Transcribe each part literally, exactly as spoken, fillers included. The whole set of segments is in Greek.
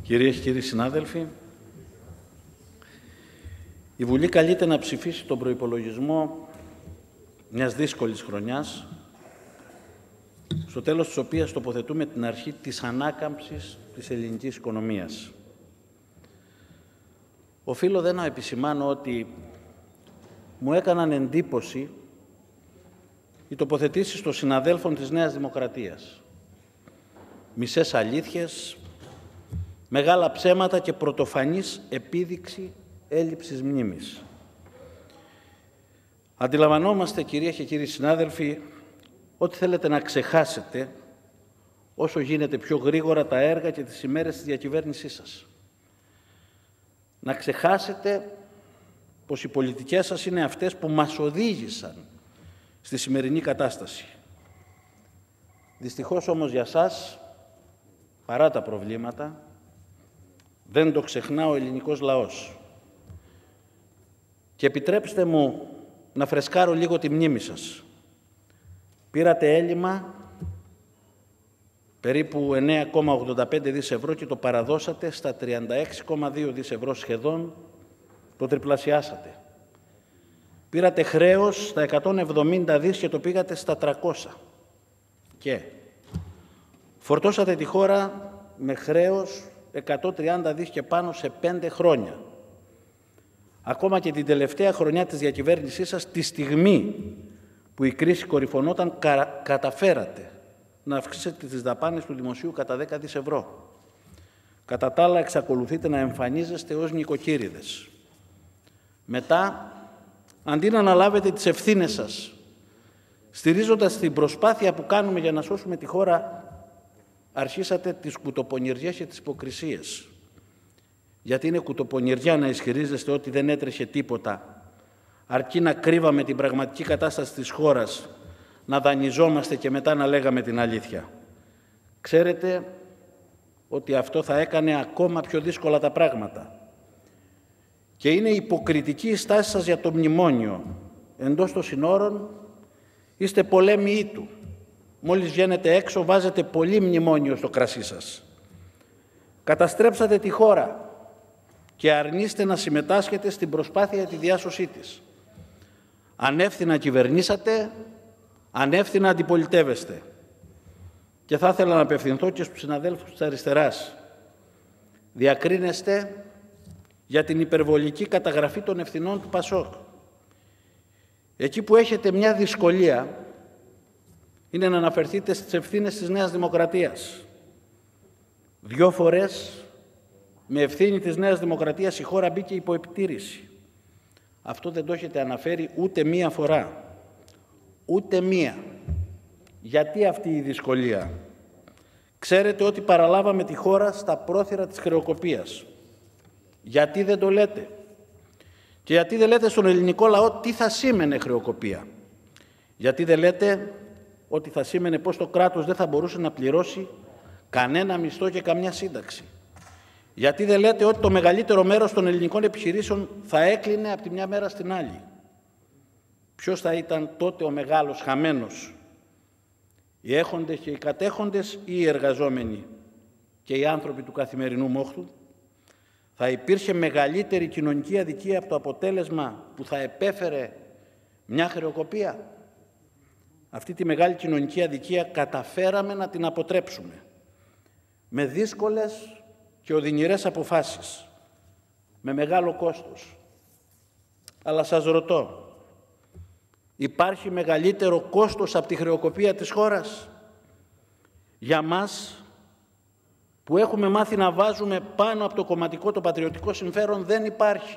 Κυρίες και κύριοι συνάδελφοι, η Βουλή καλείται να ψηφίσει τον προϋπολογισμό μιας δύσκολης χρονιάς, στο τέλος της οποίας τοποθετούμε την αρχή της ανάκαμψης της ελληνικής οικονομίας. Οφείλω δε να επισημάνω ότι μου έκαναν εντύπωση οι τοποθετήσεις των συναδέλφων της Νέας Δημοκρατίας. Μισές αλήθειες, μεγάλα ψέματα και πρωτοφανής επίδειξη έλλειψης μνήμης. Αντιλαμβανόμαστε, κυρίες και κύριοι συνάδελφοι, ότι θέλετε να ξεχάσετε όσο γίνεται πιο γρήγορα τα έργα και τις ημέρες της διακυβέρνησής σας. Να ξεχάσετε πως οι πολιτικές σας είναι αυτές που μας οδήγησαν στη σημερινή κατάσταση. Δυστυχώς όμως για σας, παρά τα προβλήματα, δεν το ξεχνά ο ελληνικός λαός. Και επιτρέψτε μου να φρεσκάρω λίγο τη μνήμη σας. Πήρατε έλλειμμα περίπου εννέα κόμμα ογδόντα πέντε δις ευρώ και το παραδώσατε στα τριάντα έξι κόμμα δύο δις ευρώ, σχεδόν το τριπλασιάσατε. Πήρατε χρέος στα εκατόν εβδομήντα δις και το πήγατε στα τριακόσια. Και φορτώσατε τη χώρα με χρέος εκατόν τριάντα δις και πάνω σε πέντε χρόνια. Ακόμα και την τελευταία χρονιά της διακυβέρνησής σας, τη στιγμή που η κρίση κορυφωνόταν, κα, καταφέρατε να αυξήσετε τις δαπάνες του δημοσίου κατά δέκα δις ευρώ. Κατά τα άλλα, εξακολουθείτε να εμφανίζεστε ως νοικοκύριδες. Μετά, αντί να αναλάβετε τις ευθύνες σας, στηρίζοντας την προσπάθεια που κάνουμε για να σώσουμε τη χώρα, αρχίσατε τις κουτοπονηριές και τις υποκρισίες. Γιατί είναι κουτοπονηριά να ισχυρίζεστε ότι δεν έτρεχε τίποτα, αρκεί να κρύβαμε την πραγματική κατάσταση της χώρας, να δανειζόμαστε και μετά να λέγαμε την αλήθεια. Ξέρετε ότι αυτό θα έκανε ακόμα πιο δύσκολα τα πράγματα. Και είναι υποκριτική η στάση σας για το μνημόνιο. Εντός των συνόρων είστε πολέμιοι του. Μόλις βγαίνετε έξω βάζετε πολύ μνημόνιο στο κρασί σας. Καταστρέψατε τη χώρα και αρνείστε να συμμετάσχετε στην προσπάθεια για τη διάσωσή της. Ανεύθυνα κυβερνήσατε, ανεύθυνα αντιπολιτεύεστε. Και θα ήθελα να απευθυνθώ και στους συναδέλφους της αριστεράς. Διακρίνεστε για την υπερβολική καταγραφή των ευθυνών του ΠΑΣΟΚ. Εκεί που έχετε μια δυσκολία είναι να αναφερθείτε στις ευθύνες της Νέας Δημοκρατίας. Δυο φορές με ευθύνη της Νέας Δημοκρατίας η χώρα μπήκε υπό επιτήρηση. Αυτό δεν το έχετε αναφέρει ούτε μία φορά. Ούτε μία. Γιατί αυτή η δυσκολία? Ξέρετε ότι παραλάβαμε τη χώρα στα πρόθυρα της χρεοκοπίας. Γιατί δεν το λέτε? Και γιατί δεν λέτε στον ελληνικό λαό τι θα σήμαινε χρεοκοπία? Γιατί δεν λέτε ότι θα σήμαινε πως το κράτος δεν θα μπορούσε να πληρώσει κανένα μισθό και καμιά σύνταξη? Γιατί δεν λέτε ότι το μεγαλύτερο μέρος των ελληνικών επιχειρήσεων θα έκλεινε από τη μια μέρα στην άλλη? Ποιος θα ήταν τότε ο μεγάλος χαμένος? Οι έχοντες και οι κατέχοντες ή οι εργαζόμενοι και οι άνθρωποι του καθημερινού μόχθου? Θα υπήρχε μεγαλύτερη κοινωνική αδικία από το αποτέλεσμα που θα επέφερε μια χρεοκοπία? Αυτή τη μεγάλη κοινωνική αδικία καταφέραμε να την αποτρέψουμε με δύσκολες και οδυνηρές αποφάσεις, με μεγάλο κόστος. Αλλά σας ρωτώ, υπάρχει μεγαλύτερο κόστος από τη χρεοκοπία της χώρας? Για μας που έχουμε μάθει να βάζουμε πάνω από το κομματικό το πατριωτικό συμφέρον, δεν υπάρχει.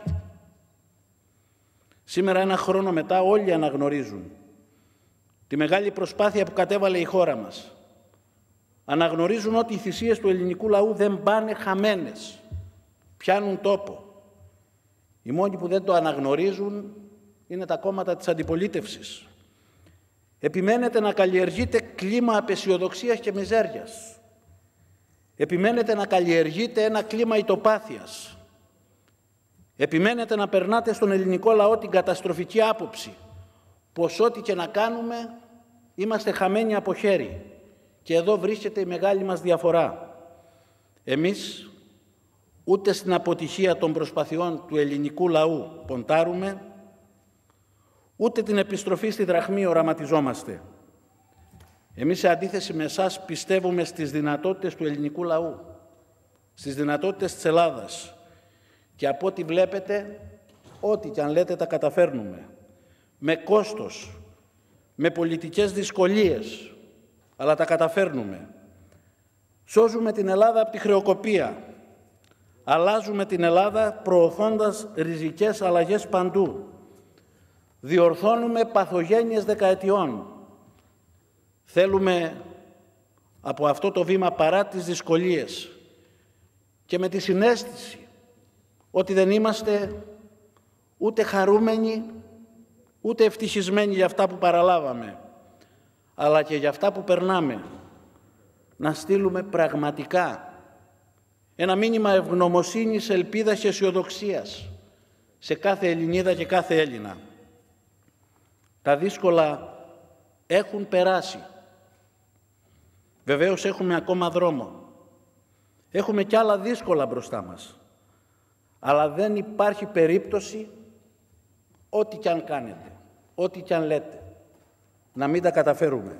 Σήμερα, ένα χρόνο μετά, όλοι αναγνωρίζουν τη μεγάλη προσπάθεια που κατέβαλε η χώρα μας. Αναγνωρίζουν ότι οι θυσίες του ελληνικού λαού δεν πάνε χαμένες. Πιάνουν τόπο. Οι μόνοι που δεν το αναγνωρίζουν είναι τα κόμματα της αντιπολίτευσης. Επιμένετε να καλλιεργείτε κλίμα απεσιοδοξίας και μιζέριας. Επιμένετε να καλλιεργείτε ένα κλίμα ητοπάθειας. Επιμένετε να περνάτε στον ελληνικό λαό την καταστροφική άποψη πως ό,τι και να κάνουμε είμαστε χαμένοι από χέρι. Και εδώ βρίσκεται η μεγάλη μας διαφορά. Εμείς ούτε στην αποτυχία των προσπαθειών του ελληνικού λαού ποντάρουμε, ούτε την επιστροφή στη δραχμή οραματιζόμαστε. Εμείς, σε αντίθεση με εσάς, πιστεύουμε στις δυνατότητες του ελληνικού λαού, στις δυνατότητες της Ελλάδας. Και από ό,τι βλέπετε, ό,τι και αν λέτε τα καταφέρνουμε. Με κόστος, με πολιτικές δυσκολίες, αλλά τα καταφέρνουμε. Σώζουμε την Ελλάδα από τη χρεοκοπία. Αλλάζουμε την Ελλάδα προωθώντας ριζικές αλλαγές παντού. Διορθώνουμε παθογένειες δεκαετιών. Θέλουμε από αυτό το βήμα, παρά τις δυσκολίες και με τη συναίσθηση ότι δεν είμαστε ούτε χαρούμενοι, ούτε ευτυχισμένοι για αυτά που παραλάβαμε, αλλά και για αυτά που περνάμε, να στείλουμε πραγματικά ένα μήνυμα ευγνωμοσύνης, ελπίδας και αισιοδοξίας σε κάθε Ελληνίδα και κάθε Έλληνα. Τα δύσκολα έχουν περάσει. Βεβαίως έχουμε ακόμα δρόμο. Έχουμε κι άλλα δύσκολα μπροστά μας. Αλλά δεν υπάρχει περίπτωση, ό,τι κι αν κάνετε, ό,τι κι αν λέτε, να μην τα καταφέρουμε.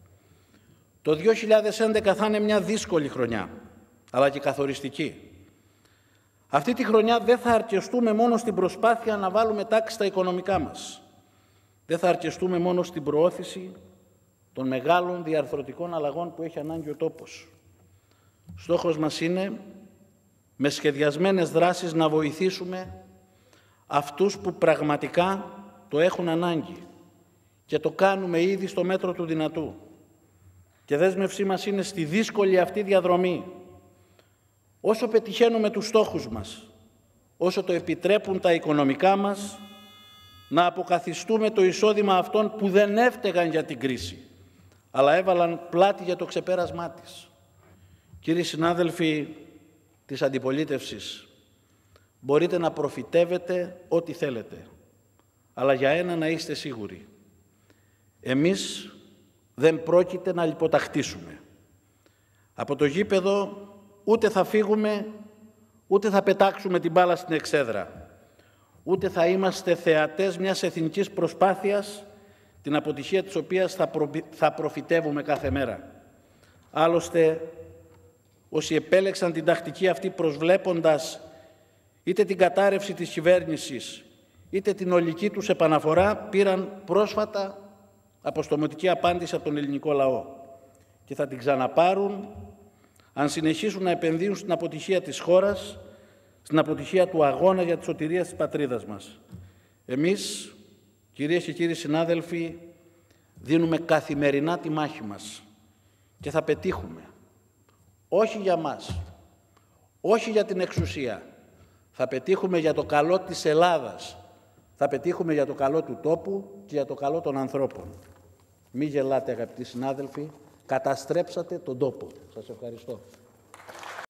Το δύο χιλιάδες έντεκα θα είναι μια δύσκολη χρονιά, αλλά και καθοριστική. Αυτή τη χρονιά δεν θα αρκεστούμε μόνο στην προσπάθεια να βάλουμε τάξη στα οικονομικά μας. Δεν θα αρκεστούμε μόνο στην προώθηση των μεγάλων διαρθρωτικών αλλαγών που έχει ανάγκη ο τόπος. Στόχος μας είναι με σχεδιασμένες δράσεις να βοηθήσουμε αυτούς που πραγματικά το έχουν ανάγκη. Και το κάνουμε ήδη στο μέτρο του δυνατού. Και δέσμευσή μας είναι στη δύσκολη αυτή διαδρομή, όσο πετυχαίνουμε τους στόχους μας, όσο το επιτρέπουν τα οικονομικά μας, να αποκαθιστούμε το εισόδημα αυτών που δεν έφταιγαν για την κρίση, αλλά έβαλαν πλάτη για το ξεπέρασμά της. Κύριοι συνάδελφοι της αντιπολίτευσης, μπορείτε να προφητεύετε ό,τι θέλετε, αλλά για ένα να είστε σίγουροι. Εμείς δεν πρόκειται να λιποταχτήσουμε. Από το γήπεδο ούτε θα φύγουμε, ούτε θα πετάξουμε την μπάλα στην εξέδρα. Ούτε θα είμαστε θεατές μιας εθνικής προσπάθειας, την αποτυχία της οποίας θα, προ... θα προφητεύουμε κάθε μέρα. Άλλωστε, όσοι επέλεξαν την τακτική αυτή προσβλέποντας είτε την κατάρρευση της κυβέρνησης, είτε την ολική τους επαναφορά, πήραν πρόσφατα αποστομωτική απάντηση από τον ελληνικό λαό. Και θα την ξαναπάρουν αν συνεχίσουν να επενδύουν στην αποτυχία της χώρας, στην αποτυχία του αγώνα για τη σωτηρία της πατρίδας μας. Εμείς, κυρίες και κύριοι συνάδελφοι, δίνουμε καθημερινά τη μάχη μας και θα πετύχουμε. Όχι για μας, όχι για την εξουσία. Θα πετύχουμε για το καλό της Ελλάδας. Θα πετύχουμε για το καλό του τόπου και για το καλό των ανθρώπων. Μη γελάτε, αγαπητοί συνάδελφοι, καταστρέψατε τον τόπο. Σας ευχαριστώ.